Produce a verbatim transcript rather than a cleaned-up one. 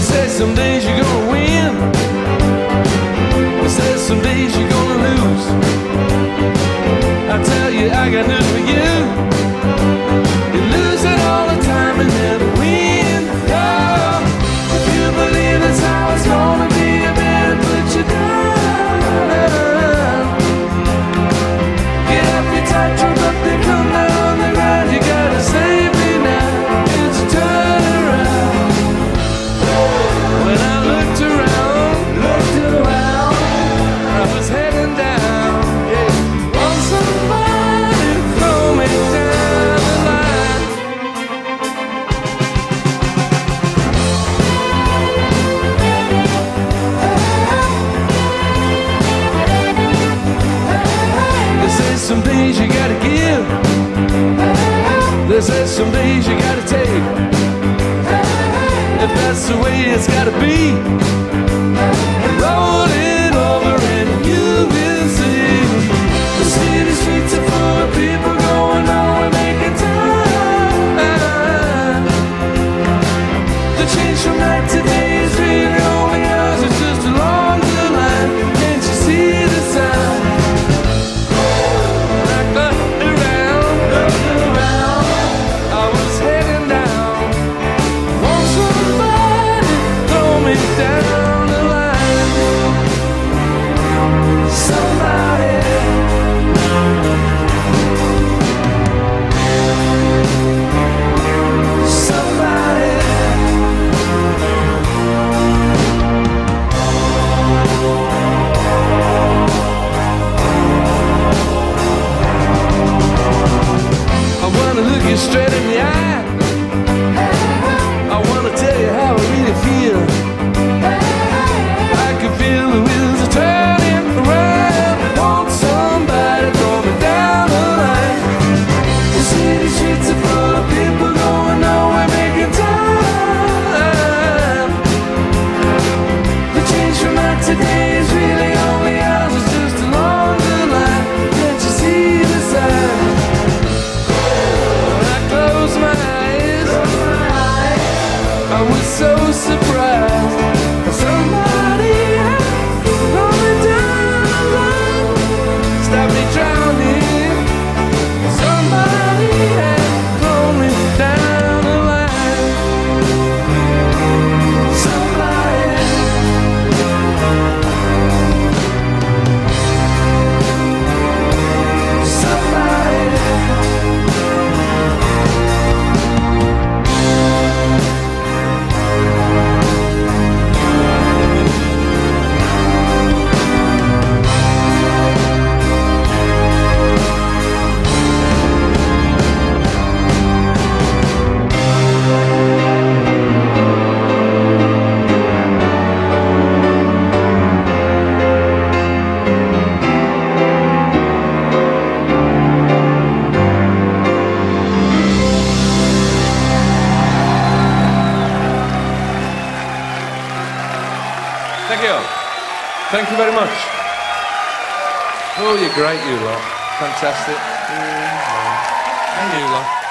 say some days you're gonna win, they say some days you're gonna lose. I tell you, I got news for you. You're losing all the time and never win. Oh, if you believe that's how it's gonna be, I better put you down. Get off your tightrope, up they come down on the ground. You gotta save me now, it's a turnaround. When I looked around, looked around, I was heading down. Yeah. Want somebody to throw me down the line. They say some days you gotta give, they say some days you gotta take. If that's the way it's gotta be, roll it over and you will see. The city streets are full of people going nowhere, making time. The change from night to day is really only ours. It's just along the line. Can't you see the sign? I looked around, looked around, I was heading down. Want somebody throw me down the line. Somebody, somebody. I wanna look you straight in the eye. I wanna tell you how I really feel. I can feel the wheels are turning around. Want somebody to throw me down the line. The city streets are full of people going nowhere, making time. The change from night to day is really only ours. It's just along the line. Can't you see the sign? When I close my eyes, I was so surprised. Somebody had thrown me down the line, stop me drowning. Somebody had thrown me down the line. Somebody, somebody. Thank you. Thank you very much. Oh, you're great, you lot. Fantastic. And you lot.